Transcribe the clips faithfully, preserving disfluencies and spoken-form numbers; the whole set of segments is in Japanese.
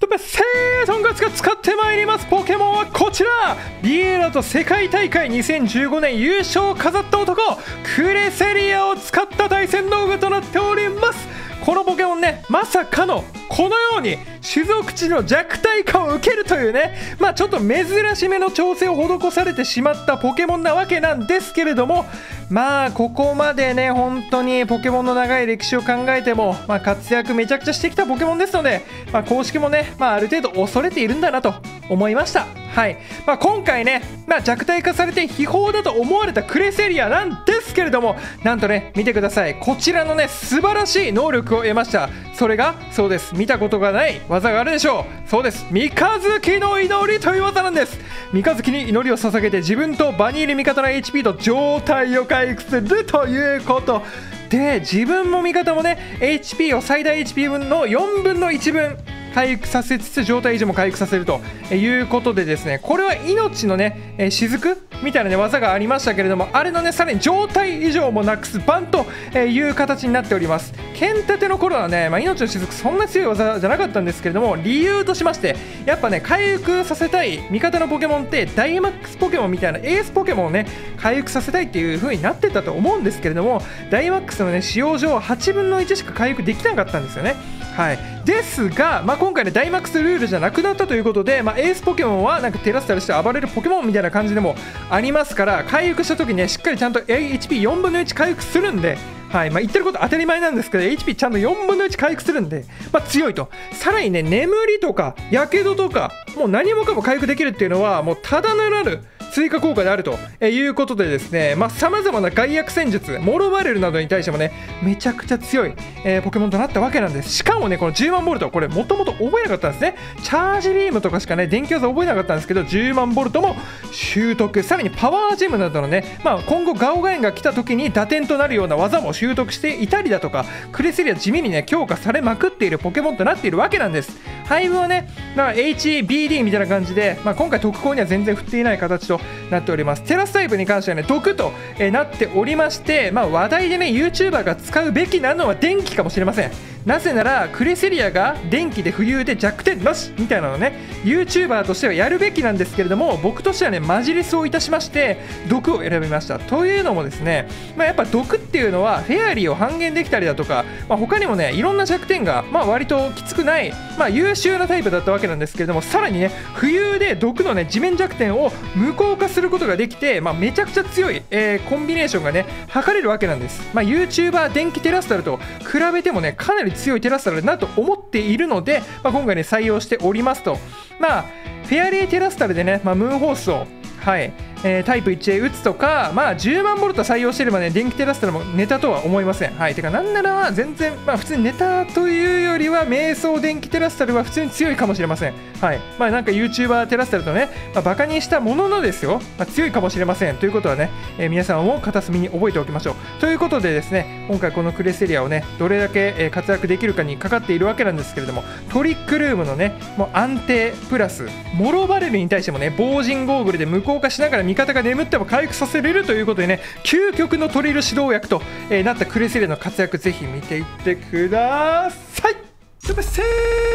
べせーとんかつが使ってまいりますポケモンはこちら、ビエラと世界大会にせんじゅうごねん優勝を飾った男クレセリアを使った対戦道具となっております。このポケモンね、まさかのこのように種族値の弱体化を受けるというね、まあちょっと珍しめの調整を施されてしまったポケモンなわけなんですけれども、まあここまでね本当にポケモンの長い歴史を考えても、まあ、活躍めちゃくちゃしてきたポケモンですので、まあ、公式もね、まあ、ある程度恐れているんだなと思いました。はい、まあ、今回ね、まあ、弱体化されて秘宝だと思われたクレセリアなんですけれども、なんとね見てください、こちらのね素晴らしい能力を得ました。それがそうです、見たことがない技があるでしょう。そうです、三日月の祈りという技なんです。三日月に祈りを捧げて自分と場にいる味方の エイチピー と状態を回復するということで、自分も味方もね エイチピー を最大 エイチピー 分のよんぶんのいちぶん回復させつつ状態維持も回復させるということでですね、これは命のね、えー、雫みたいな、ね、技がありましたけれども、あれのねさらに状態異常もなくす版という形になっております。剣立ての頃はね、まあ、命の雫そんな強い技じゃなかったんですけれども、理由としましてやっぱね回復させたい味方のポケモンってダイマックスポケモンみたいなエースポケモンをね回復させたいっていう風になってたと思うんですけれども、ダイマックスのね使用上はちぶんのいちしか回復できなかったんですよね。はい、ですが、まあ、今回ねダイマックスルールじゃなくなったということで、まあ、エースポケモンはなんかテラスタルして暴れるポケモンみたいな感じでもありますから、回復した時にねしっかりちゃんと エイチピーよんぶんのいち回復するんで、はい、まあ、言ってること当たり前なんですけど エイチピー ちゃんとよんぶんのいち回復するんで、まあ、強いと。さらにね眠りとかやけどとかもう何もかも回復できるっていうのはもうただならぬ追加効果であるということでですね、さまざ、まな外役戦術モロバレルなどに対してもねめちゃくちゃ強い、えー、ポケモンとなったわけなんです。しかもねこのじゅうまんボルト、これもともと覚えなかったんですね。チャージビームとかしかね電気技覚えなかったんですけど、じゅうまんボルトも習得、さらにパワージェムなどのね、まあ、今後ガオガエンが来た時に打点となるような技も習得していたりだとか、クレセリア地味にね強化されまくっているポケモンとなっているわけなんです。配分はね、まあ、エイチビーディー みたいな感じで、まあ、今回特攻には全然振っていない形となっております。テラスタイプに関してはね毒と、えー、なっておりまして、まあ、話題でね YouTuber が使うべきなのは電気かもしれません。なぜならクレセリアが電気で浮遊で弱点なしみたいなのね YouTuber としてはやるべきなんですけれども、僕としてはねマジレスをいたしまして毒を選びました。というのもですね、まあ、やっぱ毒っていうのはフェアリーを半減できたりだとか、まあ、他にもねいろんな弱点が、まあ、割ときつくない、まあ、優秀なタイプだったわけなんですけれども、さらにね浮遊で毒のね地面弱点を無効化することができて、まあ、めちゃくちゃ強い、えー、コンビネーションがね測れるわけなんです。まあ、YouTuber 電気テラスタルと比べてもねかなり強いテラスタルだなと思っているので、まあ、今回ね採用しておりますと。まあフェアリーテラスタルでね、まあ、ムーンホースをはい、えー、タイプいちへ打つとか、まあ、じゅうまんボルト採用してればね電気テラスタルもネタとは思いません。はい、てかなんなら全然、まあ、普通にネタというよりは瞑想電気テラスタルは普通に強いかもしれません。はい、まあなんか YouTuber テラスタルとね、まあ、バカにしたもののですよ、まあ、強いかもしれませんということはね、えー、皆さんも片隅に覚えておきましょうということでですね、今回このクレセリアをねどれだけ、えー、活躍できるかにかかっているわけなんですけれども、トリックルームのねもう安定プラスモロバレルに対してもね防塵ゴーグルで無効化しながら味方が眠っても回復させれるということでね、究極のトリル指導役と、えー、なったクレセリアの活躍ぜひ見ていってください。すべせ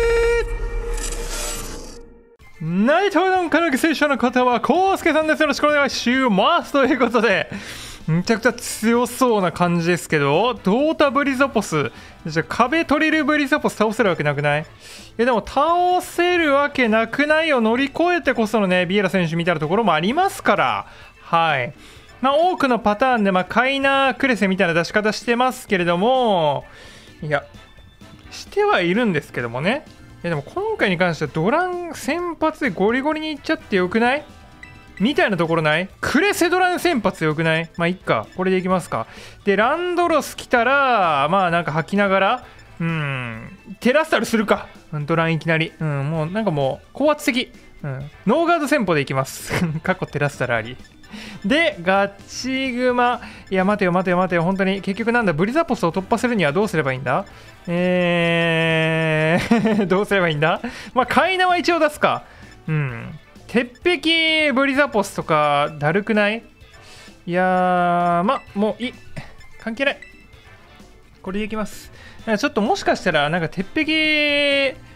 ーナイトのカラオ選手の方はコウスケさんです。よろしくお願いしますということで、めちゃくちゃ強そうな感じですけど、ドータブリザポスじゃあ壁トリルブリザポス倒せるわけなくない？いやでも倒せるわけなくないを乗り越えてこそのねビエラ選手みたいなところもありますから、はい、まあ多くのパターンでまあカイナクレセみたいな出し方してますけれども、いやしてはいるんですけどもね、いやでも今回に関してはドラン先発でゴリゴリにいっちゃってよくないみたいなところない？クレセドラン先発よくない？まあいっか、これでいきますか。でランドロス来たらまあなんか吐きながらうんテラスタルするか、ドランいきなり、うん、もうなんかもう高圧的、うん、ノーガード戦法でいきます過去テラスタルありでガチグマ、いや待てよ待てよ待てよ、本当に結局なんだブリザポスを突破するにはどうすればいいんだ、えーどうすればいいんだ、まあカイナは一応出すか、うん鉄壁ブリザポスとかだるくない？いやーまあもういい、関係ない、これでいきます。ちょっともしかしたらなんか鉄壁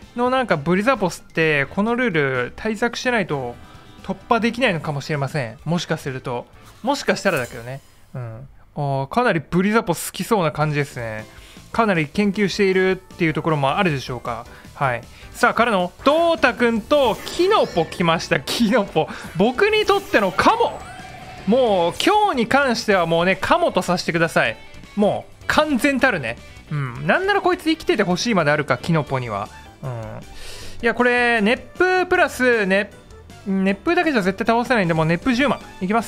のなんかブリザポスってこのルール対策してないと突破できないのかもしれません。もしかすると、もしかしたらだけどね。うん、あかなりブリザポス好きそうな感じですね。かなり研究しているっていうところもあるでしょうか。はい。さあからのドータくんとキノポ来ました。キノポ、僕にとってのカモ。もう今日に関してはもうねカモとさせてください。もう完全たるね。うん、なんならこいつ生きててほしいまであるか、キノポには。うん、いやこれ熱風プラス、ね、熱風だけじゃ絶対倒せないんで、もう熱風じゅうまんいきます。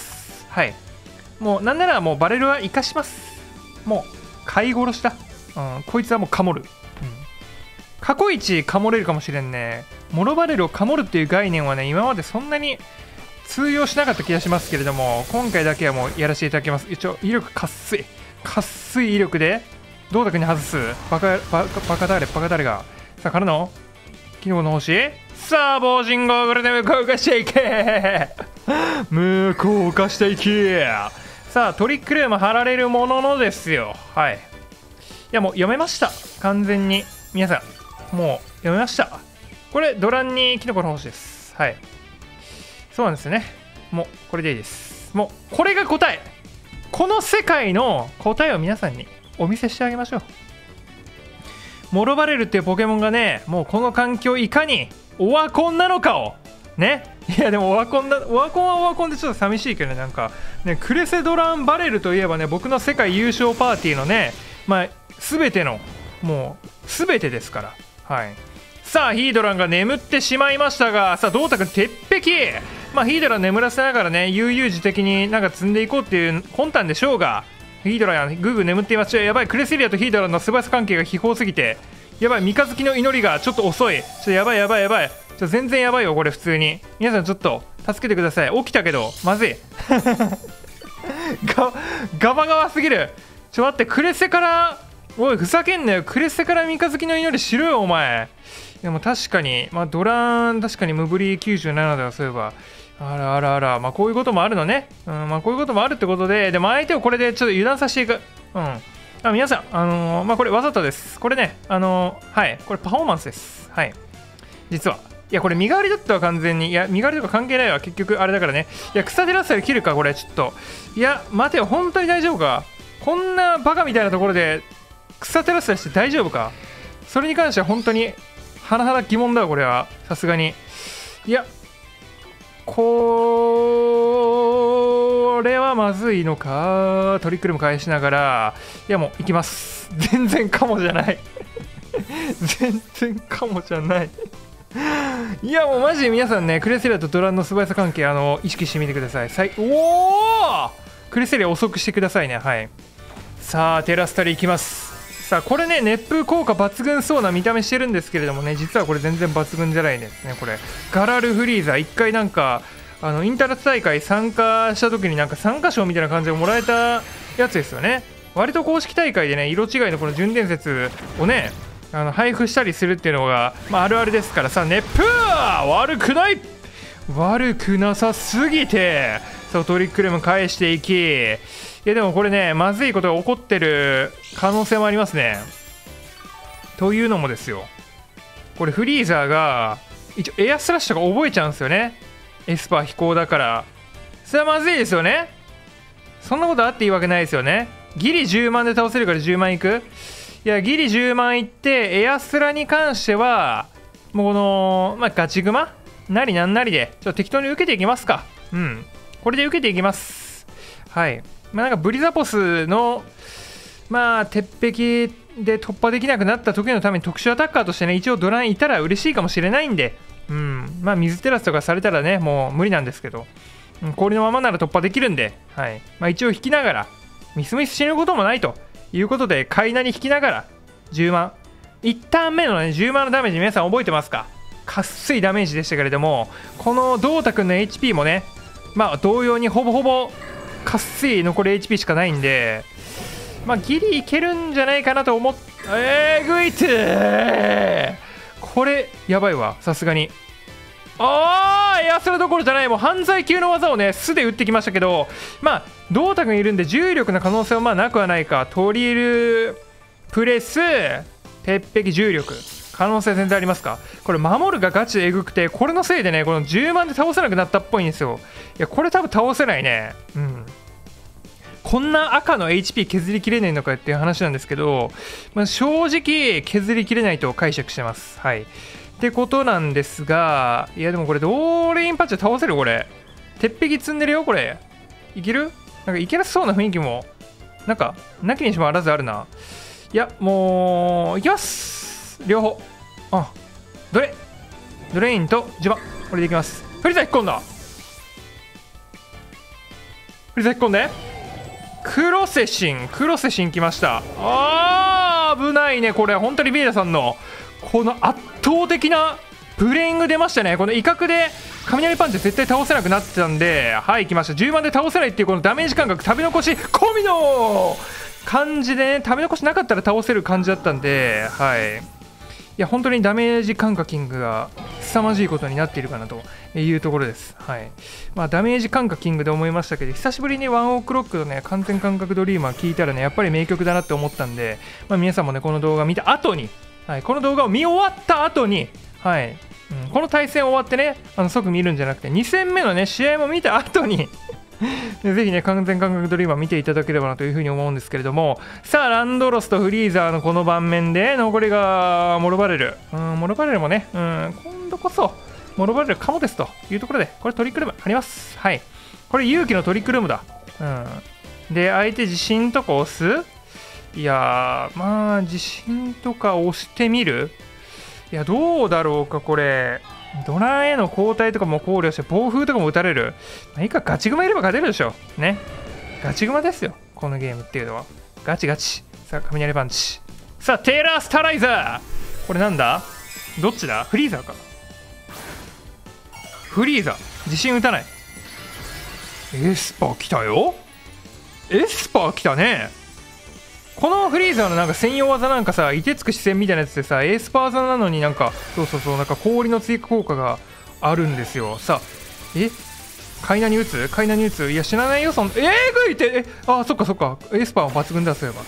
はい。もうなんならもうバレルは生かします。もう飼い殺しだ。うん、こいつはもうカモる。うん、過去一カモれるかもしれんね。モロバレルをカモるっていう概念はね今までそんなに通用しなかった気がしますけれども、今回だけはもうやらせていただきます。一応威力渇水渇水威力でどうだくに外す。バカバカバカだれバカだれが。さあからのキノコの星。さあ防塵ゴーグルで無効化していけ無効化していけ。さあトリックルーム貼られるもののですよ。はい。いやもう読めました、完全に。皆さんもう読めました。これドランにキノコの星です。はい、そうなんですよね。もうこれでいいです。もうこれが答え。この世界の答えを皆さんにお見せしてあげましょう。モロバレルっていうポケモンがね、もうこの環境いかにオワコンなのかをね。いやでもオワコンだ、オワコンはオワコンでちょっと寂しいけどね。なんかね、クレセドランバレルといえばね、僕の世界優勝パーティーのね、まあ全てのもう全てですから。はい。さあヒードランが眠ってしまいましたが、さあドータ君鉄壁。まあヒードラン眠らせながらね、悠々自適になんか積んでいこうっていう魂胆でしょうが、ヒードラングーグー眠っています。やばい、クレセリアとヒードランの素早さ関係が秘宝すぎて、やばい、三日月の祈りがちょっと遅い。ちょっとやばいやばいやばい、ちょっと全然やばいよこれ。普通に皆さんちょっと助けてください。起きたけどまずいガ, ガバガバすぎる。ちょ待って、クレセから、おいふざけんなよ。クレセから三日月の祈りしろよお前。でも確かに、まあ、ドラン確かに無ぶりきゅうじゅうななだよ。そういえばあらあらあら、まあこういうこともあるのね。うん、まあこういうこともあるってことで、でも相手をこれでちょっと油断させていく。うん。あ、皆さん、あのー、まあこれわざとです。これね、あのー、はい、これパフォーマンスです。はい。実は。いや、これ身代わりだったわ、完全に。いや、身代わりとか関係ないわ。結局、あれだからね。いや、草照らすより切るか、これ、ちょっと。いや、待てよ、本当に大丈夫か。こんなバカみたいなところで、草照らすして大丈夫か。それに関しては本当に、甚だ疑問だわ、これは。さすがに。いや、これはまずいのか。トリックルも返しながら、いやもう行きます。全然カモじゃない全然カモじゃないいやもうマジで皆さんね、クレセリアとドランの素早さ関係、あの意識してみてください。さいおお、クレセリア遅くしてくださいね。はい。さあテラスタリ行きます。さあこれね、熱風効果抜群そうな見た目してるんですけれどもね、実はこれ全然抜群じゃないですね。これガラルフリーザ、一回なんかあのインターナット大会参加した時になんか参加賞みたいな感じでもらえたやつですよね。割と公式大会でね、色違いのこの純伝説をね、あの配布したりするっていうのが、まあ、あるあるですから。さあ熱風悪くない、悪くなさすぎて、そうトリックルーム返していき、いやでもこれね、まずいことが起こってる可能性もありますね。というのもですよ、これフリーザーが一応エアスラッシュとか覚えちゃうんですよね。エスパー飛行だから。それはまずいですよね。そんなことあっていいわけないですよね。ギリじゅうまんで倒せるからじゅうまんいく。いやギリじゅうまんいって、エアスラに関してはもうこの、まあ、ガチグマなりなんなりでちょっと適当に受けていきますか。うん、これで受けていきます。はい。まあなんかブリザポスのまあ鉄壁で突破できなくなった時のために特殊アタッカーとしてね、一応ドランいたら嬉しいかもしれないんで、うん、まあ水テラスとかされたらね、もう無理なんですけど、うん、氷のままなら突破できるんで、はい。まあ一応引きながら、ミスミス死ぬこともないということで、カイナに引きながらじゅうまん。いちターン目のね、じゅうまんのダメージ皆さん覚えてますか。かっすいダメージでしたけれども、このドータ君の エイチピー もね、まあ同様にほぼほぼかっすい残り エイチピー しかないんで、まあギリいけるんじゃないかなと思っえーぐいてー、これやばいわ、さすがに。あー、エアスラどころじゃない、もう犯罪級の技をね素で打ってきましたけど、まあドータ君いるんで重力の可能性はまあなくはないか。トリルプレス鉄壁重力可能性全然ありますか。これ守るがガチでえぐくて、これのせいでねこのじゅうまんで倒せなくなったっぽいんですよ。いやこれ多分倒せないね。うんこんな赤の エイチピー 削りきれないのかっていう話なんですけど、まあ、正直削りきれないと解釈してます。はいってことなんですが、いやでもこれドーレインパッチで倒せる。これ鉄壁積んでるよ。これいける？なんかいけなそうな雰囲気もなんかなきにしもあらずあるな。いやもういきます。両方あどれドレインとジュバこれでいきます。フリザ引っ込んだ。フリザ引っ込んでクロセシンクロセシンきました。あー危ないね。これ本当にビーラさんのこの圧倒的なプレイング出ましたね。この威嚇で雷パンチ絶対倒せなくなってたんで、はい来ました。じゅうまんで倒せないっていうこのダメージ感覚、食べ残し込みの感じでね、食べ残しなかったら倒せる感じだったんで、はいいや本当にダメージ感覚が凄まじいことになっているかなというところです。はいまあ、ダメージ感覚キングで思いましたけど、久しぶりにワンオークロックのね完全感覚ドリーマー聞いたらねやっぱり名曲だなって思ったんで、まあ、皆さんもねこの動画見た後に、はい、この動画を見終わった後に、はいうん、この対戦終わってねあの即見るんじゃなくてに戦目のね試合も見た後にぜひね完全感覚ドリーマー見ていただければなというふうに思うんですけれども、さあランドロスとフリーザーのこの盤面で残りがモロバレル、うん、モロバレルもね、うん、今度こそモロバレルかもですというところで、これトリクルームあります。はいこれ勇気のトリクルームだ。うんで相手自信とか押す、いやーまあ自信とか押してみる。いやどうだろうか。これドラへの交代とかも考慮して暴風とかも打たれる。まあ、いいかガチグマいれば勝てるでしょね。ガチグマですよこのゲームっていうのは。ガチガチ。さあ雷パンチ。さあテーラースタライザー。これなんだどっちだ。フリーザーか。フリーザー自信打たない。エスパー来たよ。エスパー来たね。このフリーザーのなんか専用技なんかさ、凍てつく視線みたいなやつでさ、エースパーザなのになんかそうそうそうなんか氷の追加効果があるんですよ。さあえカイナに打つカイナに打ついや知らないよそんえー、ぐいてえあそっかそっかエスパーは抜群だ。そうい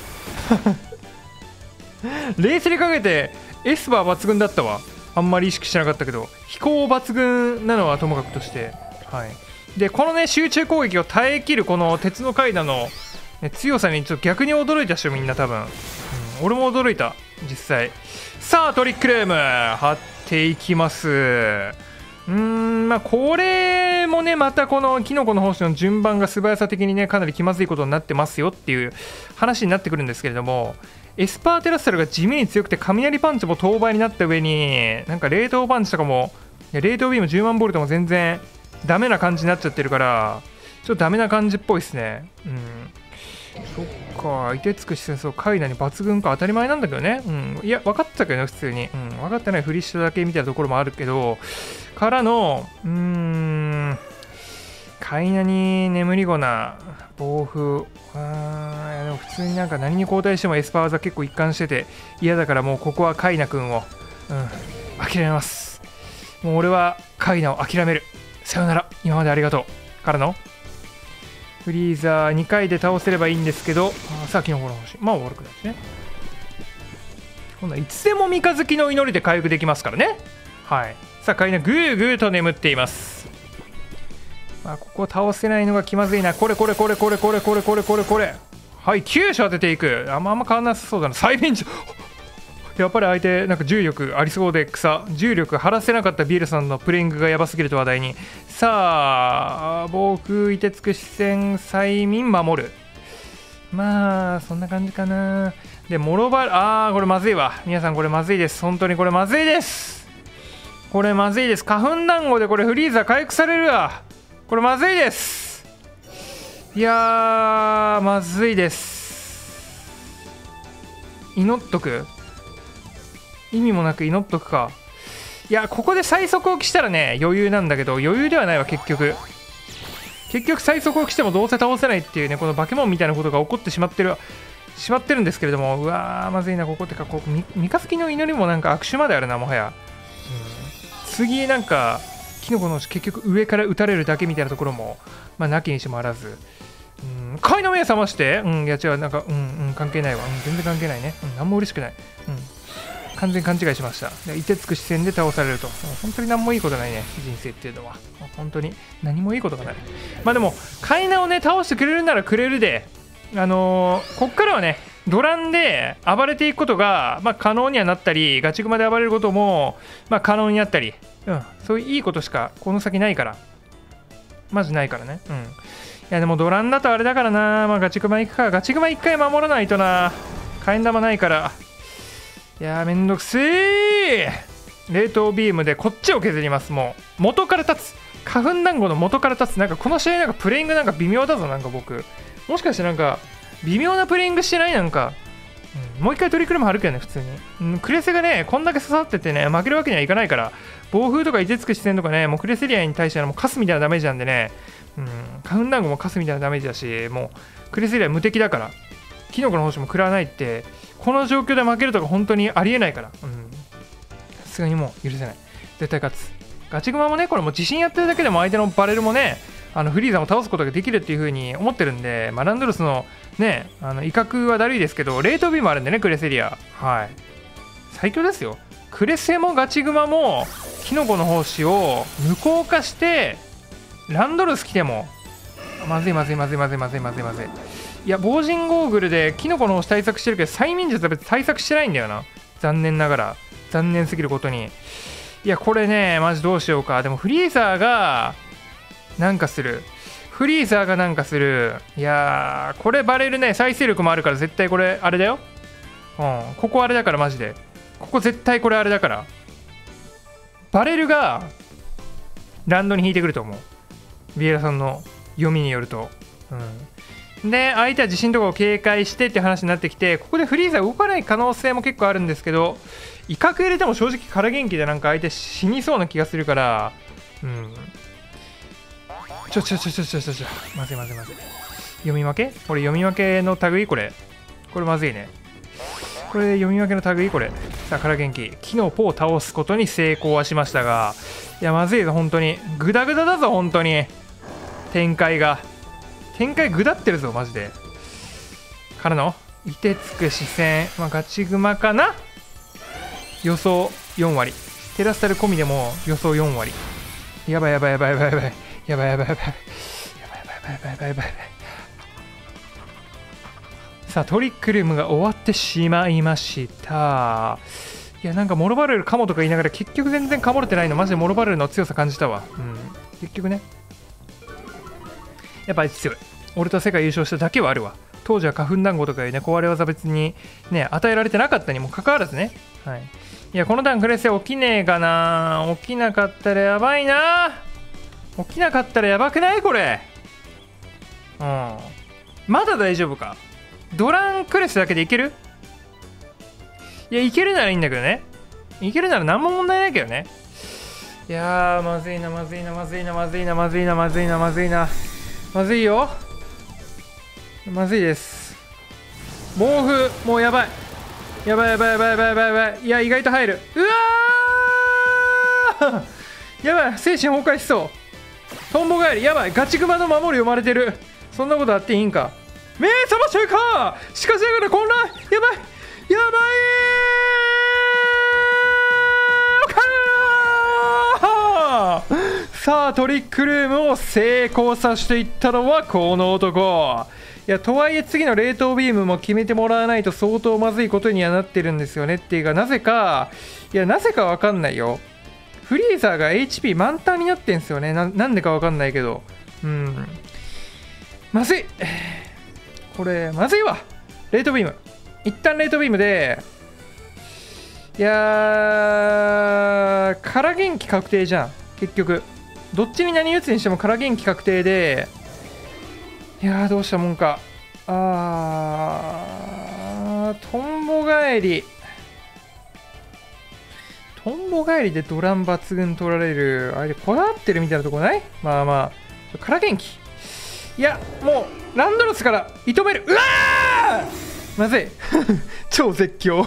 えば冷静にかけてエスパー抜群だったわ。あんまり意識してなかったけど飛行抜群なのはともかくとして、はいでこのね集中攻撃を耐えきるこの鉄の階段のね、強さにちょっと逆に驚いたっしょみんな多分、うん、俺も驚いた実際。さあトリックルーム張っていきます。うーんまあこれもねまたこのキノコの星の順番が素早さ的にねかなり気まずいことになってますよっていう話になってくるんですけれども、エスパーテラスタルが地味に強くて雷パンチも当倍になった上になんか冷凍パンチとかもいや冷凍ビームじゅうまんボルトも全然ダメな感じになっちゃってるからちょっとダメな感じっぽいですね。うんそっか、凍てつく視線そうカイナに抜群か当たり前なんだけどね。うん、いや、分かってたけどね、普通に。うん、分かってないふりしただけみたいなところもあるけど、からの、うーん、カイナに眠り粉な、暴風、あーいやでも普通になんか何に交代してもエスパーザ結構一貫してて嫌だからもうここはカイナ君を、うん、諦めます。もう俺はカイナを諦める。さよなら、今までありがとう。からの、フリーザーにかいで倒せればいいんですけど、さあキノコの星まあ悪くないですね。今度はいつでも三日月の祈りで回復できますからね。はいさあカイナぐーぐーと眠っています。まあここ倒せないのが気まずいな。これこれこれこれこれこれこれこれこれはいきゅう種当てていく。あんまあんま変わんなさそうだな。再現やっぱり相手なんか重力ありそうで草重力張らせなかったビールさんのプレイングがやばすぎると話題に。さあ防空凍てつく視線催眠守る。まあそんな感じかな。でモロバルあーこれまずいわ皆さん。これまずいです。本当にこれまずいです。これまずいです。花粉団子でこれフリーザ回復されるわ。これまずいです。いやーまずいです。祈っとく意味もなく祈っとくか。いやここで最速置きしたらね余裕なんだけど余裕ではないわ。結局結局最速置きしてもどうせ倒せないっていうねこの化け物みたいなことが起こってしまってるしまってるんですけれども、うわーまずいな。ここってかここ三日月の祈りもなんか悪手まであるなもはや、うん、次なんかキノコの結局上から撃たれるだけみたいなところもまあなきにしもあらず、うん、貝の目覚ましてうんいや違うなんかうんうん関係ないわ、うん、全然関係ないね、うん、何も嬉しくない、うん完全勘違いしました。で凍てつく視線で倒されると。本当に何もいいことないね、人生っていうのは。本当に何もいいことがない。まあでも、カイナをね、倒してくれるならくれるで、あのー、こっからはね、ドランで暴れていくことが、まあ、可能にはなったり、ガチグマで暴れることも、まあ、可能になったり、うん、そういういいことしかこの先ないから。マジないからね。うん。いや、でもドランだとあれだからな。まあ、ガチグマ行くか。ガチグマ一回守らないとな。火炎玉ないから。いやー、めんどくせえ。冷凍ビームでこっちを削ります。もう。元から立つ。花粉団子の元から立つ。なんかこの試合なんかプレイングなんか微妙だぞ、なんか僕。もしかしてなんか、微妙なプレイングしてないなんか。うん、もう一回トリクルも張るけどね、普通に。うん、クレセがね、こんだけ刺さっててね、負けるわけにはいかないから。暴風とか凍てつく視線とかね、もうクレセリアに対してはもうカスみたいなダメージなんでね、うん、花粉団子もカスみたいなダメージだし、もうクレセリア無敵だから、キノコの星も食らわないって、この状況で負けるとか本当にありえないから、うん、さすがにもう許せない。絶対勝つ。ガチグマもね、これもう自信やってるだけでも相手のバレルもね、あのフリーザも倒すことができるっていう風に思ってるんで、まあ、ランドルスのね、あの威嚇はだるいですけど、冷凍ビームあるんでね、クレセリア。はい。最強ですよ。クレセもガチグマも、キノコの胞子を無効化して、ランドルス来ても、まずいまずいまずいまずいまずいまずいまずい。いや、防塵ゴーグルでキノコの星対策してるけど、催眠術は別に対策してないんだよな。残念ながら。残念すぎることに。いや、これね、マジどうしようか。でもフリーザーが、なんかする。フリーザーがなんかする。いやー、これバレるね。再生力もあるから絶対これ、あれだよ。うん。ここあれだからマジで。ここ絶対これあれだから。バレルが、ランドに引いてくると思う。ビエラさんの読みによると。うん。で、相手は地震とかを警戒してって話になってきて、ここでフリーザー動かない可能性も結構あるんですけど、威嚇入れても正直空元気でなんか相手死にそうな気がするから、うん。ちょちょちょちょちょちょちょ、まずいまずいまずい。読み分けこれ読み分けの類これ。これまずいね。これ読み分けの類これ。さあ、空元気。キノポを倒すことに成功はしましたが、いや、まずいぞ、本当に。グダグダだぞ、本当に。展開が。展開グダってるぞ、マジで。からの、凍てつく視線。まあ、ガチグマかな予想よん割。テラスタル込みでも予想よん割。やばいやばいやばいやばいやばい。やばいやばいやばいやばいやばいやばいやばいやばいやばい。さあ、トリックルームが終わってしまいました。いや、なんかモロバレルかもとか言いながら結局全然かもれてないの。マジでモロバレルの強さ感じたわ。うん。結局ね。やっぱあいつ強い。俺と世界優勝しただけはあるわ。当時は花粉団子とかいうね、壊れ技別にね、与えられてなかったにもかかわらずね。はい。いや、この段クレセ起きねえかな。起きなかったらやばいな。起きなかったらやばくないこれ。うん。まだ大丈夫か。ドランクレスだけでいける？いや、いけるならいいんだけどね。いけるなら何も問題ないけどね。いやー、まずいな、まずいな、まずいな、まずいな、まずいな、まずいな、まずいな。まずいよ。まずいです。暴風、もうやばい。やばいやばいやばいやばいやばいやばい。いや、意外と入る。うわーやばい、精神崩壊しそう。トンボ帰り、やばい、ガチグマの守り読まれてる。そんなことあっていいんか。目覚ましちゃうか。しかしながら混乱。やばいやばいさあ、トリックルームを成功させていったのはこの男。いや、とはいえ次の冷凍ビームも決めてもらわないと相当まずいことにはなってるんですよね。っていうか、なぜか、いや、なぜかわかんないよ。フリーザーが エイチピー 満タンになってんすよね。な、なんでかわかんないけど。うん。まずい。これ、まずいわ。冷凍ビーム。一旦冷凍ビームで、いやー、空元気確定じゃん。結局。どっちに何打つにしても空元気確定で、いやー、どうしたもんか。あー、トンボ帰り。トンボ帰りでドラン抜群取られる。あれ、こだわってるみたいなとこない？まあまあ。空元気。いや、もう、ランドロスから射止める。うわーまずい。超絶叫。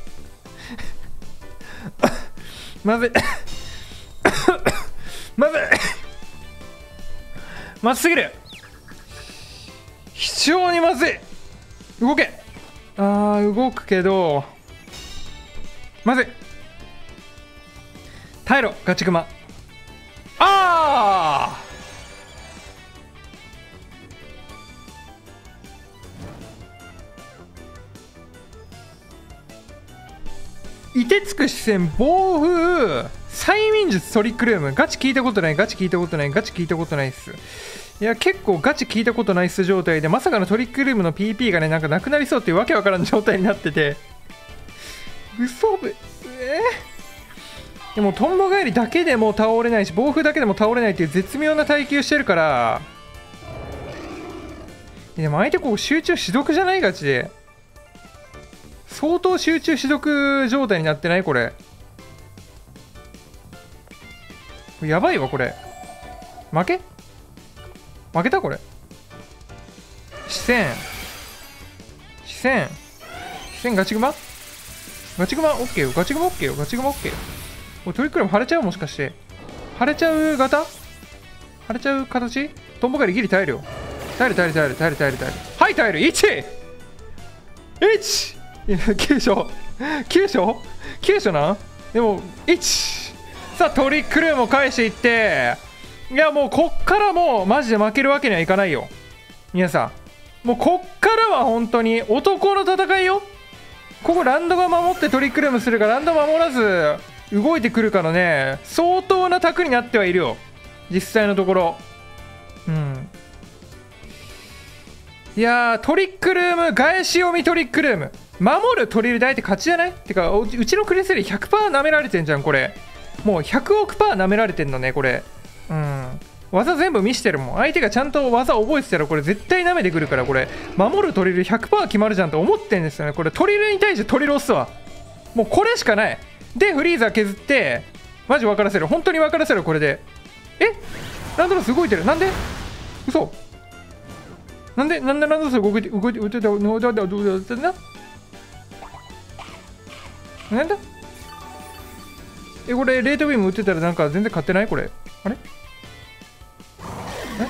まずい。まずい。まずすぎる。非常にまずい。動け。あー、動くけど、 まずい。耐えろガチグマ。ああ凍てつく視線、暴風、催眠術、トリックルーム。ガチ聞いたことない、ガチ聞いたことない、ガチ聞いたことないっす。いや、結構ガチ聞いたことないっす状態で、まさかのトリックルームの ピーピー がね、なんかなくなりそうっていうわけわからん状態になってて。嘘ぶ、えー、でも、トンボ返りだけでも倒れないし、暴風だけでも倒れないっていう絶妙な耐久してるから。でも相手こう集中しどくじゃないガチで。相当集中しどく状態になってないこれ。やばいわこれ。負け負けたこれ。視線視線視線ガチグマガチグマオッケーよ。ガチグマオッケーよ。ガチグマオッケーよ。これトリックルーム腫れちゃうもしかして。腫れちゃう型腫れちゃう形。トンボ狩りギリ耐えるよ。耐える耐える耐える耐える耐える耐える。はい耐える。 いち いちきゅう勝きゅう勝きゅう勝な。でもいち。さあトリックルームを返していって、いやもうこっからもうマジで負けるわけにはいかないよ皆さん。もうこっからは本当に男の戦いよ。ここランドが守ってトリックルームするか、ランド守らず動いてくるからね、相当な卓になってはいるよ実際のところ。うん、いやートリックルーム返し読み、トリックルーム守るトリル大って勝ちじゃない？てか う, うちのクレセリ ひゃくパーセント 舐められてんじゃんこれ。もうひゃくおくパー舐められてんのねこれ。うん、技全部見してるもん。相手がちゃんと技覚えてたらこれ絶対舐めてくるから、これ守るトリル ひゃくパーセント 決まるじゃんと思ってんですよねこれ。トリルに対してトリル押すわ。もうこれしかないで、フリーザー削ってマジ分からせる。本当に分からせるこれで。えランドロス動いてる。なんで嘘なんでなんでランドロス動いて動いて動いて動いて動いて動いてななんだえ、これレートビーム打ってたらなんか全然勝ってないこれ。あれえ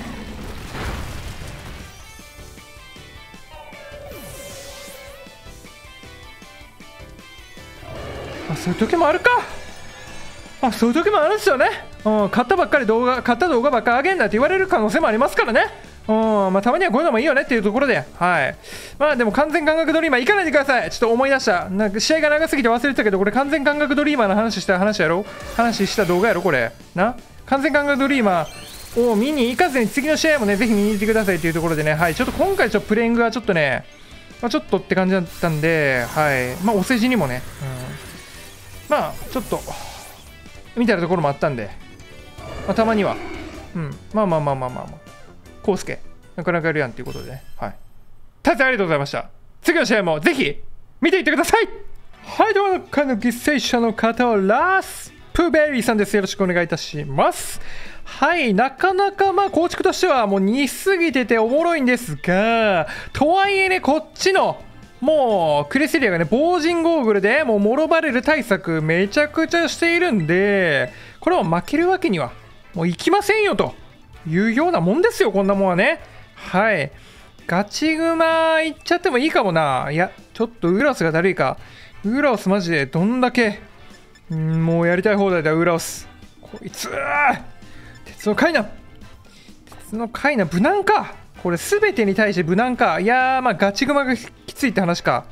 あ、そういう時もあるか。あ、そういう時もあるんですよね。うん、買ったばっかり動画、買った動画ばっかりあげんなって言われる可能性もありますからね。うん、まあたまにはこういうのもいいよねっていうところで、はい。まあでも完全感覚ドリーマー行かないでください。ちょっと思い出した。なんか試合が長すぎて忘れてたけど、これ完全感覚ドリーマーの話した話やろ話した動画やろこれ。な完全感覚ドリーマーを見に行かずに次の試合もね、ぜひ見に行ってくださいというところでね、はい。ちょっと今回ちょっとプレイングがちょっとね、まあ、ちょっとって感じだったんで、はい。まあお世辞にもね、うん、まあちょっと、みたいなところもあったんで、まあ、たまには、うん、まあまあまあまあまあまあ、コウスケ、なかなかやるやんっていうことでね、はい。大変ありがとうございました。次の試合もぜひ見ていってください。はい、では、今回の犠牲者の方はラスプベリーさんです。よろしくお願いいたします。はい、なかなかまあ構築としてはもう似すぎてておもろいんですが、とはいえね、こっちのもうクレセリアがね、防塵ゴーグルでもうモロバレル対策めちゃくちゃしているんで、これを負けるわけにはもういきませんよというようなもんですよ、こんなもんはね。はい。ガチグマいっちゃってもいいかもな。いや、ちょっとウーラオスがだるいか。ウーラオスマジでどんだけ、んもうやりたい放題だ、ウーラオス。こいつ鉄のカイナ鉄のカイナ無難か。これ全てに対して無難か。いやー、まあガチグマがきついって話か。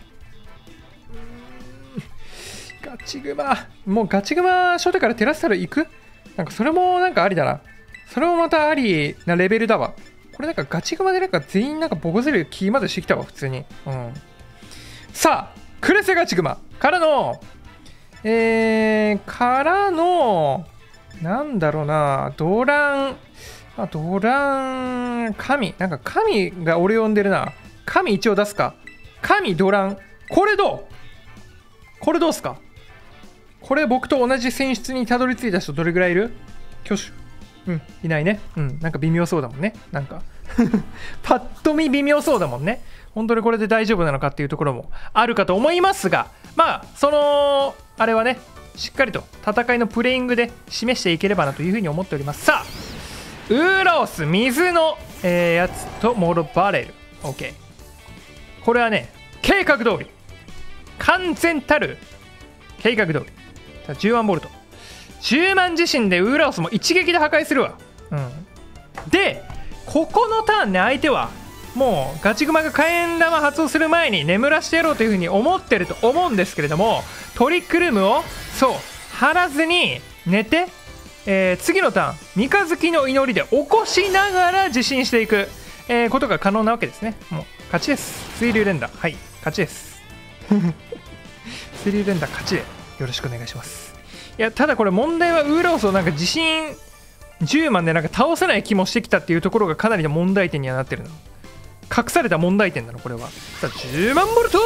ガチグマ。もうガチグマ初手からテラスタル行く？なんかそれもなんかありだな。それもまたありなレベルだわ。これなんかガチグマでなんか全員なんかボコせる気までしてきたわ、普通に。うん。さあ、クレセガチグマからの、えー、からの、なんだろうな、ドラン、あ、ドラン、神。なんか神が俺呼んでるな。神一応出すか。神、ドラン。これどうこれどうすか。これ僕と同じ選出にたどり着いた人どれぐらいいる？挙手。うん、いないね。うん、なんか微妙そうだもんね。なんか、パッと見微妙そうだもんね。本当にこれで大丈夫なのかっていうところもあるかと思いますが、まあ、その、あれはね、しっかりと戦いのプレイングで示していければなというふうに思っております。さあ、ウーロース、水の、えー、やつとモロバレル。OK。これはね、計画通り、完全たる計画通り。さあじゅうまんボルト。じゅうまん自身でウーラオスも一撃で破壊するわ。うん。で、ここのターンね、相手はもうガチグマが火炎玉発動する前に眠らしてやろうというふうに思ってると思うんですけれども、トリックルームをそう張らずに寝て、えー、次のターン三日月の祈りで起こしながら自進していく、えー、ことが可能なわけですね。もう勝ちです。水流連打、はい、勝ちです水流連打勝ちでよろしくお願いします。いや、ただこれ問題はウーラオスをなんか自信じゅうまんでなんか倒せない気もしてきたっていうところがかなりの問題点にはなってるの。隠された問題点なのこれは。さあじゅうまんボルト。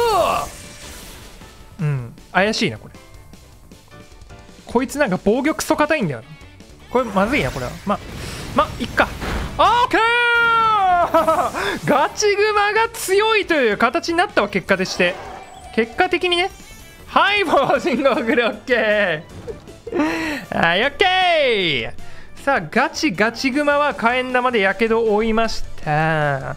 うん怪しいなこれ。こいつなんか防御クソ硬いんだよな。これまずいなこれは。ままいっか。オーケーガチグマが強いという形になったわ。結果でして結果的にね。はいもう信号くる。オッケーはいオッケー。さあガチガチグマは火炎玉でやけどを負いました。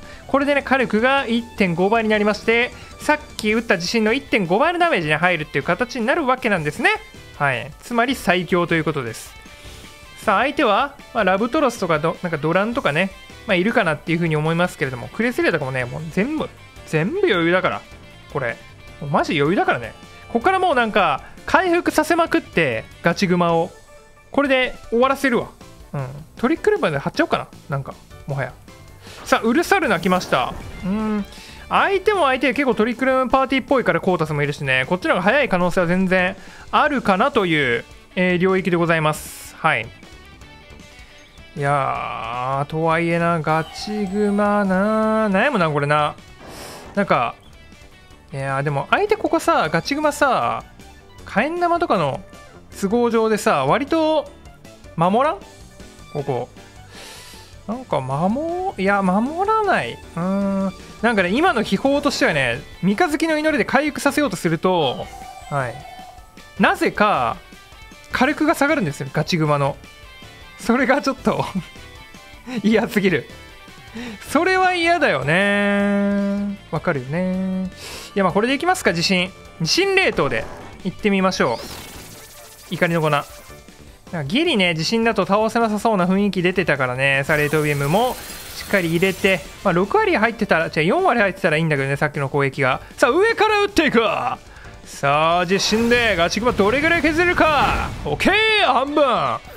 これでね火力が いってんご 倍になりまして、さっき打った地震の いってんご 倍のダメージに入るっていう形になるわけなんですね。はい、つまり最強ということです。さあ相手は、まあ、ラブトロスとかドなんかドランとかね、まあ、いるかなっていうふうに思いますけれども、クレセリアとかもねもう全部全部余裕だから、これもうマジ余裕だからね。ここからもうなんか回復させまくってガチグマをこれで終わらせるわ。うん、トリックルームで貼っちゃおうかな。なんかもはや。さあウルサルナ来ました。うん、相手も相手で結構トリックルームパーティーっぽいからコータスもいるしね、こっちの方が早い可能性は全然あるかなという、えー、領域でございます。はい。いやーとはいえなガチグマな悩むなこれな。なんかいやーでも相手ここさガチグマさ火炎玉とかの都合上でさ割と守らんここなんか守いや守らない。うーんなんかね今の秘宝としてはね三日月の祈りで回復させようとすると、はい、なぜか火力が下がるんですよガチグマの。それがちょっと嫌すぎる。それは嫌だよね。わかるよね。いやまあこれでいきますか。地震地震冷凍でいってみましょう。怒りの粉ギリね地震だと倒せなさそうな雰囲気出てたからね。さあ冷凍ビームもしっかり入れて、まあ、ろく割入ってたらじゃあよん割入ってたらいいんだけどねさっきの攻撃が。さあ上から撃っていく。さあ地震でガチグマどれぐらい削れるか。 OK 半分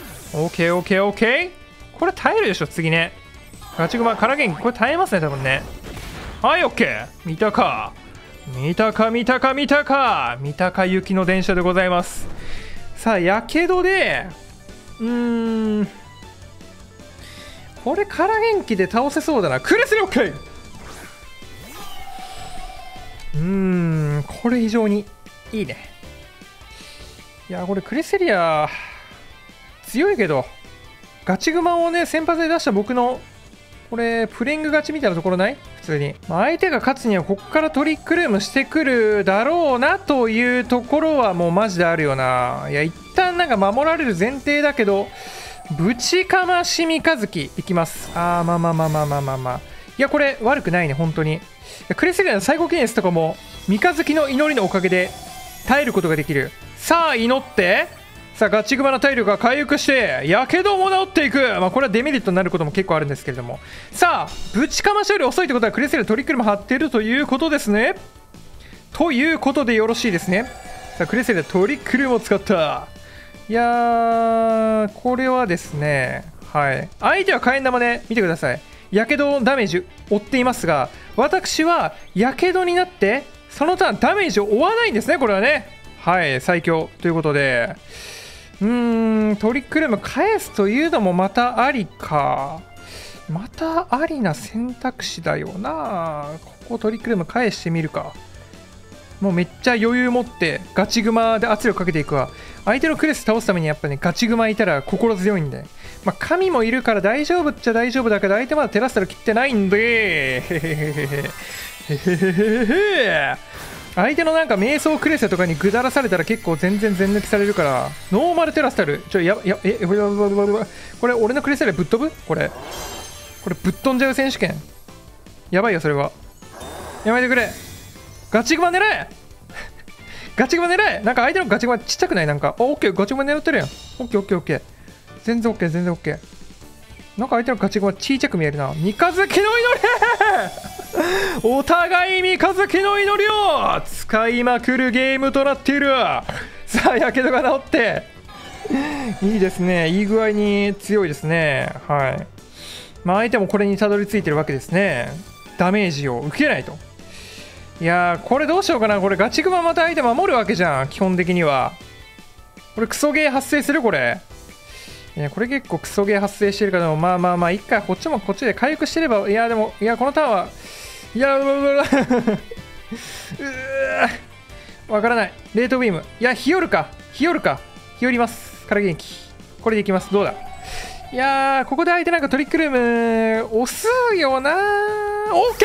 OKOKOK これ耐えるでしょ次ね。ガチグマ空元気これ耐えますね多分ね。はい OK 見たか見たか見たか見たか見たか雪の電車でございます。さあやけどでうーんこれ空元気で倒せそうだな。クレスリ OK うーんこれ非常にいいね。いやこれクレセリア強いけどガチグマをね先発で出した僕のこれプレイング勝ちみたいなところない普通に、まあ、相手が勝つにはここからトリックルームしてくるだろうなというところはもうマジであるよな。いや一旦なんか守られる前提だけどぶちかまし三日月いきます。あーまあまあまあまあまあまあまあいやこれ悪くないね本当に。クレセリアの最高記念スとかも三日月の祈りのおかげで耐えることができる。さあ祈ってさあガチグマの体力が回復してやけども治っていく。まあこれはデメリットになることも結構あるんですけれども、さあぶちかましより遅いってことはクレセリアトリックルも張っているということですね。ということでよろしいですね。さあクレセリアトリックルも使った。いやーこれはですね、はい相手は火炎玉で見てくださいやけどダメージ負っていますが、私はやけどになってそのターンダメージを負わないんですね。これはねはい最強ということでうーんトリックルーム返すというのもまたありか。またありな選択肢だよな。ここトリックルーム返してみるか。もうめっちゃ余裕持ってガチグマで圧力かけていくわ。相手のクレス倒すためにやっぱねガチグマいたら心強いんで、まあ神もいるから大丈夫っちゃ大丈夫だけど相手まだテラスタル切ってないんでへへへへへへへ相手のなんか瞑想クレセとかにぐだらされたら結構全然全抜きされるからノーマルテラスタルちょややえこれ俺のクレセでぶっ飛ぶこれこれぶっ飛んじゃう選手権やばいよそれは。やめてくれガチグマ狙えガチグマ狙え。なんか相手のガチグマちっちゃくない？なんか、あ、オッケー、ガチグマ狙ってるやん。オッケーオッケーオッケー。全然オッケー、全然オッケー。なんか相手のガチグマちっちゃく見えるな。三日月の祈りお互い三日月の祈りを使いまくるゲームとなっている。さあ、やけどが治って。いいですね。いい具合に強いですね。はい。まあ相手もこれにたどり着いてるわけですね。ダメージを受けないと。いやー、これどうしようかな。これガチグマまた相手守るわけじゃん。基本的には。これクソゲー発生するこれ。いや、これ結構クソゲー発生してるから、まあまあまあ、一回こっちもこっちで回復してれば、いや、でも、いや、このターンは、いや、うわうわうわわからない。レートビーム。いや、日和るか。日和るか。日和ります。から元気。これでいきます。どうだ。いやー、ここで相手なんかトリックルーム、押すよなー。オッケ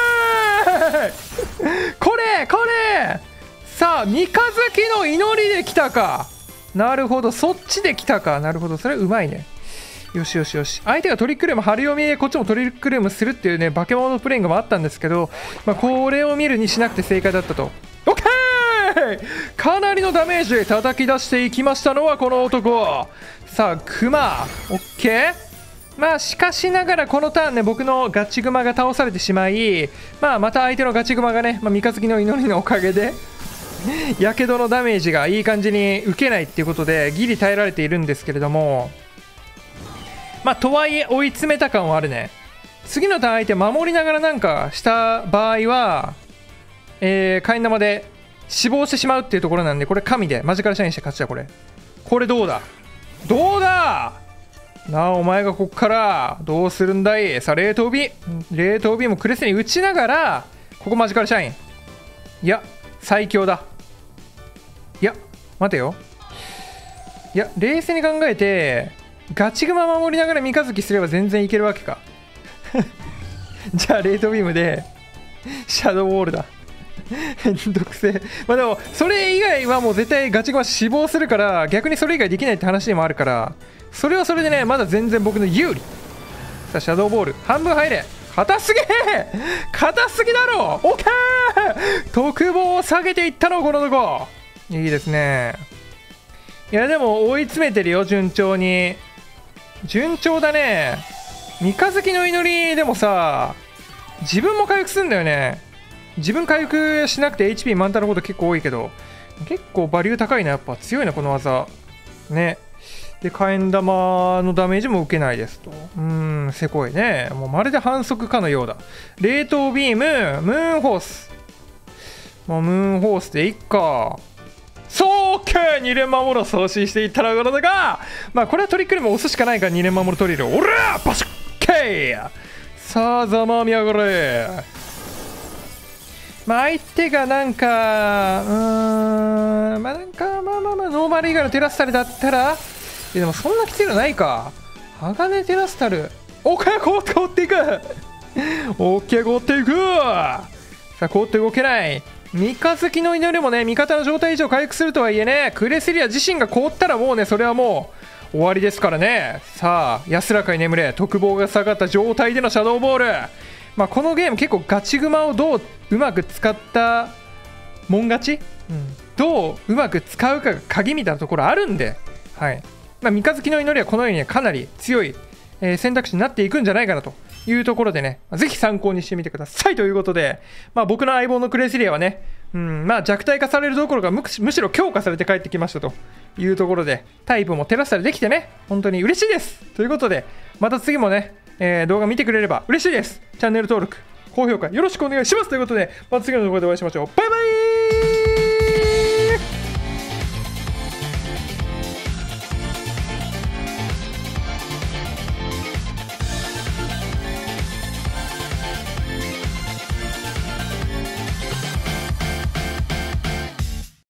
ーこれこれさあ、三日月の祈りで来たか。なるほど、そっちで来たか。なるほど、それはうまいね。よしよしよし。相手がトリックルーム、春読みでこっちもトリックルームするっていうね、化け物のプレイングもあったんですけど、まあ、これを見るにしなくて正解だったと。オッケーかなりのダメージで叩き出していきましたのはこの男。さあ、クマ。オッケー。まあ、しかしながらこのターンね、僕のガチグマが倒されてしまい、まあ、また相手のガチグマがね、まあ、三日月の祈りのおかげで、やけどのダメージがいい感じに受けないっていうことでギリ耐えられているんですけれども、まあとはいえ追い詰めた感はあるね。次のターン相手守りながらなんかした場合は、えー、火炎玉で死亡してしまうっていうところなんで、これ神でマジカルシャインして勝ちだ。これこれどうだどうだなあ、お前がこっからどうするんだい。さあ、冷凍ビ冷凍ビームクレスに打ちながら、ここマジカルシャイン。いや最強だ。いや待てよ。いや冷静に考えてガチグマ守りながら三日月すれば全然いけるわけか。じゃあレートビームでシャドウウォールだ。めんどくせえ。まあでもそれ以外はもう絶対ガチグマ死亡するから、逆にそれ以外できないって話でもあるから、それはそれでね、まだ全然僕の有利。さあシャドウボール半分入れ。硬すぎ硬すぎだろ。オッケー特防を下げていったのこのとこ。いいですね。いやでも追い詰めてるよ、順調に。順調だね。三日月の祈りでもさ、自分も回復するんだよね。自分回復しなくて エイチピー 満タンのこと結構多いけど、結構バリュー高いな。やっぱ強いなこの技ね。で火炎玉のダメージも受けないですと。うーん、せこいね。もうまるで反則かのようだ。冷凍ビームムーンホース、もうムーンホースでいっか。そうかに連守を送信していったらこのだが、まあこれはトリックでも押すしかないからに連守取れる。おらバシッケー。さあざまみやがれ。まあ相手がなんかうーんまあなんかまあまあまあノーマル以外のテラスタルだったら、でもそんなきついのないか。鋼テラスタル。オッケー、凍って凍っていく。オッケー、凍っていく。さあ、凍って動けない。三日月の祈りもね、味方の状態以上回復するとはいえね、クレセリア自身が凍ったらもうね、それはもう終わりですからね。さあ、安らかに眠れ。特防が下がった状態でのシャドウボール。まあ、このゲーム結構ガチグマをどううまく使ったもん勝ち、うん、どううまく使うかが鍵みたいなところあるんで、はい。まあ、三日月の祈りはこのように、ね、かなり強い、えー、選択肢になっていくんじゃないかなというところでね、ぜひ参考にしてみてくださいということで、まあ、僕の相棒のクレイシリアはね、うんまあ、弱体化されるどころか む, むしろ強化されて帰ってきましたというところで、タイプもテラスタルできてね、本当に嬉しいですということで、また次もね、えー、動画見てくれれば嬉しいです。チャンネル登録、高評価よろしくお願いしますということで、また次の動画でお会いしましょう。バイバイ。